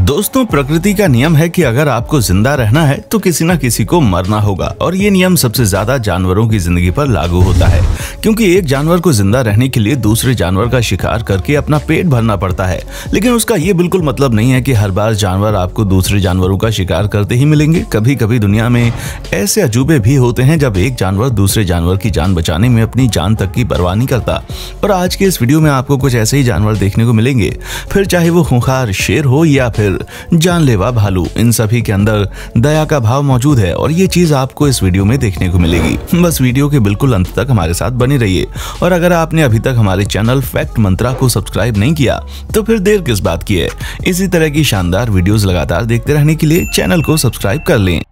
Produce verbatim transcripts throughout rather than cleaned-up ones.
दोस्तों, प्रकृति का नियम है कि अगर आपको जिंदा रहना है तो किसी न किसी को मरना होगा और ये नियम सबसे ज्यादा जानवरों की जिंदगी पर लागू होता है, क्योंकि एक जानवर को जिंदा रहने के लिए दूसरे जानवर का शिकार करके अपना पेट भरना पड़ता है। लेकिन उसका ये बिल्कुल मतलब नहीं है कि हर बार जानवर आपको दूसरे जानवरों का शिकार करते ही मिलेंगे। कभी कभी दुनिया में ऐसे अजूबे भी होते हैं जब एक जानवर दूसरे जानवर की जान बचाने में अपनी जान तक की परवाह नहीं करता। और आज के इस वीडियो में आपको कुछ ऐसे ही जानवर देखने को मिलेंगे, फिर चाहे वो खूंखार शेर हो या फिर जानलेवा भालू, इन सभी के अंदर दया का भाव मौजूद है और ये चीज आपको इस वीडियो में देखने को मिलेगी। बस वीडियो के बिल्कुल अंत तक हमारे साथ बने रहिए। और अगर आपने अभी तक हमारे चैनल फैक्ट मंत्रा को सब्सक्राइब नहीं किया तो फिर देर किस बात की है। इसी तरह की शानदार वीडियोस लगातार देखते रहने के लिए चैनल को सब्सक्राइब कर लें।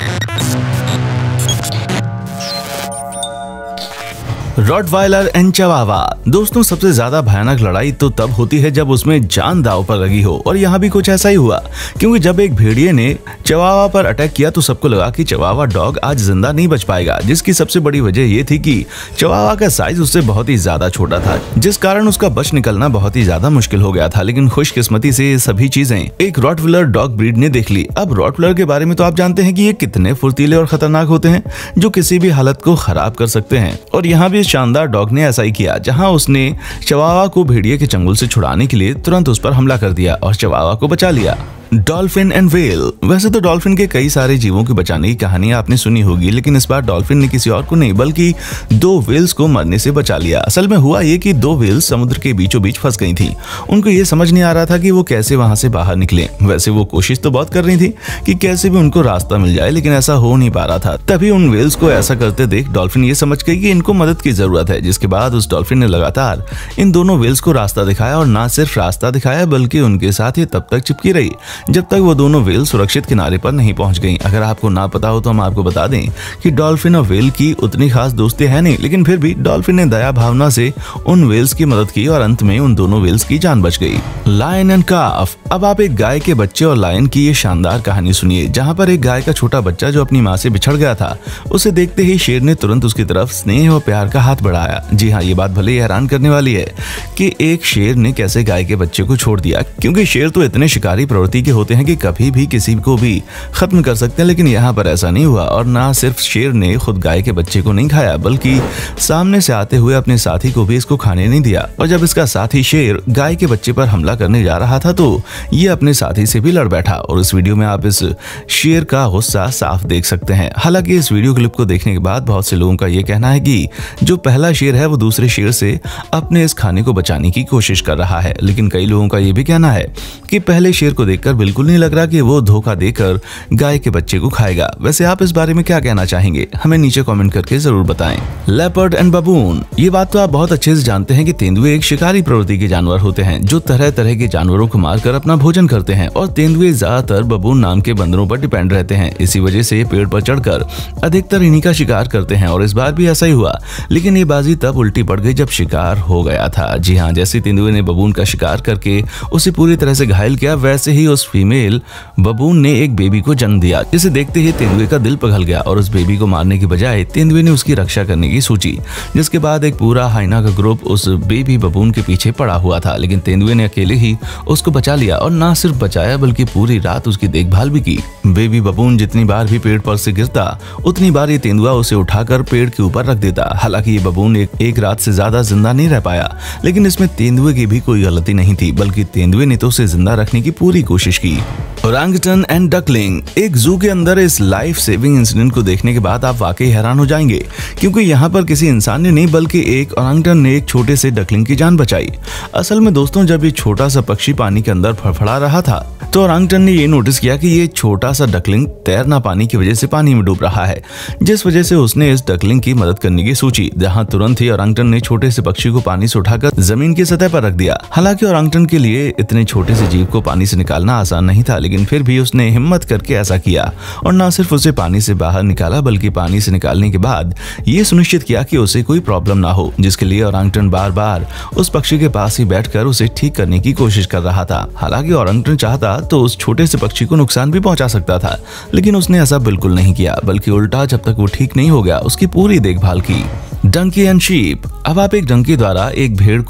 Rottweiler and chihuahua. दोस्तों, सबसे ज्यादा भयानक लड़ाई तो तब होती है जब उसमें जान दांव पर लगी हो, और यहाँ भी कुछ ऐसा ही हुआ, क्योंकि जब एक भेड़िए ने चिवावा पर अटैक किया तो सबको लगा कि चिवावा डॉग आज जिंदा नहीं बच पाएगा, जिसकी सबसे बड़ी वजह ये थी कि चिवावा का साइज उससे बहुत ही ज्यादा छोटा था, जिस कारण उसका बच निकलना बहुत ही ज्यादा मुश्किल हो गया था। लेकिन खुशकिस्मती से ये सभी चीजें एक रॉटवाइलर डॉग ब्रीड ने देख ली। अब रॉटवाइलर के बारे में तो आप जानते हैं कि ये कितने फुर्तीले और खतरनाक होते हैं, जो किसी भी हालत को खराब कर सकते हैं। और यहाँ भी शानदार डॉग ने ऐसा ही किया, जहां उसने चिवावा को भेड़िए के चंगुल से छुड़ाने के लिए तुरंत उस पर हमला कर दिया और चिवावा को बचा लिया। Dolphin and whale. वैसे तो डॉल्फिन के कई सारे जीवों की बचाने की कहानी आपने सुनी होगी, लेकिन इस बार डॉल्फिन ने किसी और को नहीं बल्कि दो व्हेल्स को मरने से बचा लिया। असल में हुआ ये कि दो व्हेल्स समुद्र के बीचों बीच फंस गई थी। उनको ये समझ नहीं आ रहा था कि वो कैसे वहां से बाहर निकले। वैसे वो कोशिश तो बहुत कर रही थी कि कैसे भी उनको रास्ता मिल जाए, लेकिन ऐसा हो नहीं पा रहा था। तभी उन व्हेल्स को ऐसा करते देख डॉल्फिन ये समझ गई कि इनको मदद की जरूरत है, जिसके बाद उस डॉल्फिन ने लगातार इन दोनों व्हेल्स को रास्ता दिखाया, और ना सिर्फ रास्ता दिखाया बल्कि उनके साथ ही तब तक चिपकी रही जब तक वो दोनों व्हेल सुरक्षित किनारे पर नहीं पहुंच गईं। अगर आपको ना पता हो तो हम आपको बता दें कि डॉल्फिन और व्हेल की उतनी खास दोस्ती है नहीं, लेकिन फिर भी डॉल्फिन ने दया भावना से उन व्हेल्स की मदद की और अंत में उन दोनों व्हेल्स की जान बच गई। Lion and calf. अब आप एक गाय के बच्चे और लायन की ये शानदार कहानी सुनिए, जहां पर एक गाय का छोटा बच्चा जो अपनी माँ से बिछड़ गया था, उसे देखते ही शेर ने तुरंत उसकी तरफ स्नेह और प्यार का हाथ बढ़ाया। जी हाँ, ये बात भले ही हैरान करने वाली है कि एक शेर ने कैसे गाय के बच्चे को छोड़ दिया, क्योंकि शेर तो इतने शिकारी प्रवृत्ति के होते हैं कि कभी भी किसी को भी खत्म कर सकते हैं। लेकिन यहाँ पर ऐसा नहीं हुआ, और ना सिर्फ शेर ने खुद गाय के बच्चे को नहीं खाया बल्कि सामने से आते हुए अपने साथी को भी इसको खाने नहीं दिया। और जब इसका साथी शेर गाय के बच्चे पर हमला करने जा रहा था तो ये अपने साथी से भी लड़ बैठा, और इस वीडियो में आप इस शेर का गुस्सा साफ देख सकते हैं। हालांकि इस वीडियो क्लिप को देखने के बाद बहुत से लोगों का ये कहना है कि जो पहला शेर है वो दूसरे शेर से अपने इस खाने को बचाने की कोशिश कर रहा है, लेकिन कई लोगों का ये भी कहना है कि पहले शेर को देखकर बिल्कुल नहीं लग रहा कि वो धोखा देकर गाय के बच्चे को खाएगा। वैसे आप इस बारे में क्या कहना चाहेंगे, हमें नीचे कमेंट करके जरूर बताएं। Leopard and baboon. ये बात तो आप बहुत अच्छे से जानते हैं कि तेंदुए एक शिकारी प्रवृत्ति के जानवर होते हैं, जो तरह तरह के जानवरों को मारकर अपना भोजन करते हैं। और तेंदुए ज्यादातर बबून नाम के बंदरों पर डिपेंड रहते हैं, इसी वजह से ये पेड़ पर चढ़कर अधिकतर इन्हीं का शिकार करते हैं। और इस बार भी ऐसा ही हुआ, लेकिन ये बाजी तब उल्टी पड़ गई जब शिकार हो गया था। जी हाँ, जैसे तेंदुए ने बबून का शिकार करके उसे पूरी तरह से घायल किया, वैसे ही उस फीमेल बबून ने एक बेबी को जन्म दिया, जिसे देखते ही तेंदुए का दिल पिघल गया और उस बेबी को मारने की बजाय तेंदुए ने उसकी रक्षा करने की सोची, जिसके बाद एक पूरा हाइना का ग्रुप उस बेबी बबून के पीछे पड़ा हुआ था। लेकिन तेंदुए ने अकेले ही उसको बचा लिया, और ना सिर्फ बचाया बल्कि पूरी रात उसकी देखभाल भी की। बेबी बबून जितनी बार भी पेड़ पर से गिरता उतनी बार ये तेंदुआ उसे उठाकर पेड़ के ऊपर रख देता। हालांकि ये बबून एक, एक रात से ज्यादा जिंदा नहीं रह पाया, लेकिन इसमें तेंदुए की भी कोई गलती नहीं थी, बल्कि तेंदुए ने तो उसे जिंदा रखने की पूरी कोशिश की। Orangutan and duckling. एक जू के अंदर इस लाइफ सेविंग इंसिडेंट को देखने के बाद आप वाकई हैरान हो जाएंगे, क्योंकि यहाँ पर किसी इंसान ने नहीं बल्कि एक ओरंगटन ने एक छोटे से डकलिंग की जान बचाई। असल में दोस्तों, जब ये छोटा सा पक्षी पानी के अंदर फड़फड़ा रहा था तो ओरंगटन ने ये नोटिस किया कि ये छोटा सा डकलिंग तैर ना पाने की वजह से पानी में डूब रहा है, जिस वजह से उसने इस डकलिंग की मदद करने की सोची। जहाँ तुरंत ही ओरंगटन ने छोटे से पक्षी को पानी से उठाकर जमीन की सतह पर रख दिया। हालांकि ओरंगटन के लिए इतने छोटे से जीव को पानी से निकालना आसान नहीं था, लेकिन फिर भी उसने हिम्मत करके ऐसा किया, और न सिर्फ उसे पानी से बाहर निकाला बल्कि पानी से निकालने के बाद ये सुनिश्चित किया कि उसे कोई प्रॉब्लम ना हो, जिसके लिए ओरंगटन बार बार उस पक्षी के पास ही बैठकर उसे ठीक करने की कोशिश कर रहा था। हालांकि ओरंगटन चाहता तो उस छोटे से पक्षी को नुकसान भी पहुंचा सकता था, लेकिन उसने ऐसा बिल्कुल नहीं किया, बल्कि उल्टा जब तक वो ठीक नहीं हो गया उसकी पूरी देखभाल की। Donkey and sheep. अब आप एक डंकी द्वारा एक भेड़ को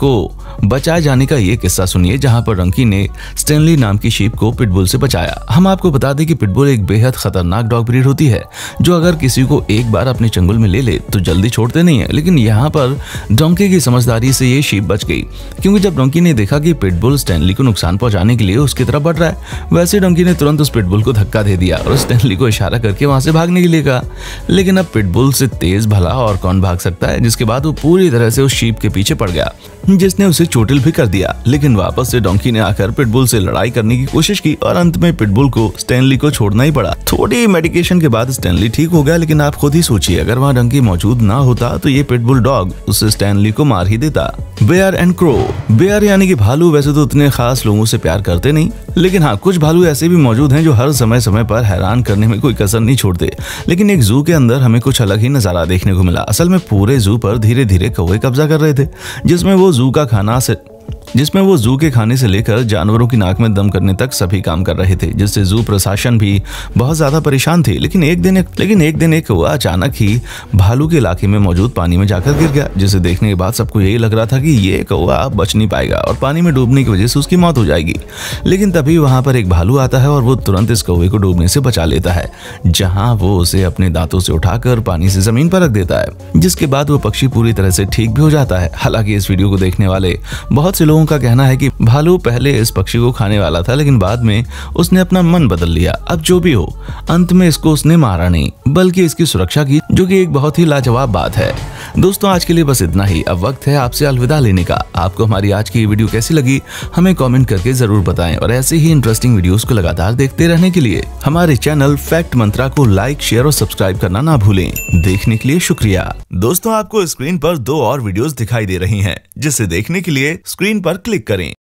बचाए जाने का ये किस्सा सुनिए जहां पर रंकी ने स्टैनली नाम की शीप को पिटबुल से बचाया। हम आपको बता दें कि पिटबुल एक बेहद खतरनाक डॉग ब्रीड होती है जो अगर किसी को एक बार अपने चंगुल में ले ले तो जल्दी छोड़ते नहीं है। लेकिन यहाँ पर डोंकी की समझदारी से ये शीप बच गई, क्योंकि जब डोंकी ने देखा कि पिटबुल स्टैनली को नुकसान पहुंचाने के लिए उसकी तरफ बढ़ रहा है, वैसे डोंकी ने तुरंत उस पिटबुल को धक्का दे दिया और स्टैनली को इशारा करके वहां से भागने के लिए कहा। लेकिन अब पिटबुल से तेज भला और कौन भाग सकता है, जिसके बाद वो पूरी तरह से उस शीप के पीछे पड़ गया जिसने उसे चोटिल भी कर दिया। लेकिन वापस से डोंकी ने आकर पिटबुल से लड़ाई करने की कोशिश की और अंत में पिटबुल को स्टैनली को छोड़ना ही पड़ा। थोड़ी मेडिकेशन के बाद स्टैनली ठीक हो गया, लेकिन आप खुद ही सोचिए अगर वहाँ डोंकी मौजूद ना होता तो ये पिटबुल डॉग उस स्टैनली को मार ही देता। Bear and crow. बेयर यानी कि भालू वैसे तो उतने खास लोगों से प्यार करते नहीं, लेकिन हाँ कुछ भालू ऐसे भी मौजूद हैं जो हर समय समय पर हैरान करने में कोई कसर नहीं छोड़ते। लेकिन एक जू के अंदर हमें कुछ अलग ही नजारा देखने को मिला। असल में पूरे जू पर धीरे धीरे कौवे कब्जा कर रहे थे, जिसमें वो जू का खाना से जिसमें वो जू के खाने से लेकर जानवरों की नाक में दम करने तक सभी काम कर रहे थे, जिससे जू प्रशासन भी बहुत ज्यादा परेशान थे। लेकिन एक दिन एक लेकिन एक दिन एक कौवा अचानक ही भालू के इलाके में मौजूद पानी में जाकर गिर गया, जिसे देखने के बाद सबको यही लग रहा था कि ये कौवा अब बच नहीं पाएगा और पानी में डूबने की वजह से उसकी मौत हो जाएगी। लेकिन तभी वहां पर एक भालू आता है और वो तुरंत इस कौवे को डूबने से बचा लेता है, जहाँ वो उसे अपने दांतों से उठाकर पानी से जमीन पर रख देता है, जिसके बाद वो पक्षी पूरी तरह से ठीक भी हो जाता है। हालांकि इस वीडियो को देखने वाले बहुत से लोगों का कहना है कि भालू पहले इस पक्षी को खाने वाला था, लेकिन बाद में उसने अपना मन बदल लिया। अब जो भी हो, अंत में इसको उसने मारा नहीं बल्कि इसकी सुरक्षा की, जो कि एक बहुत ही लाजवाब बात है। दोस्तों आज के लिए बस इतना ही। अब वक्त है आपसे अलविदा लेने का। आपको हमारी आज की वीडियो कैसी लगी हमें कमेंट करके जरूर बताएं और ऐसे ही इंटरेस्टिंग वीडियोस को लगातार देखते रहने के लिए हमारे चैनल फैक्ट मंत्रा को लाइक शेयर और सब्सक्राइब करना ना भूलें। देखने के लिए शुक्रिया। दोस्तों आपको स्क्रीन पर दो और वीडियोस दिखाई दे रही हैं, जिसे देखने के लिए स्क्रीन पर क्लिक करें।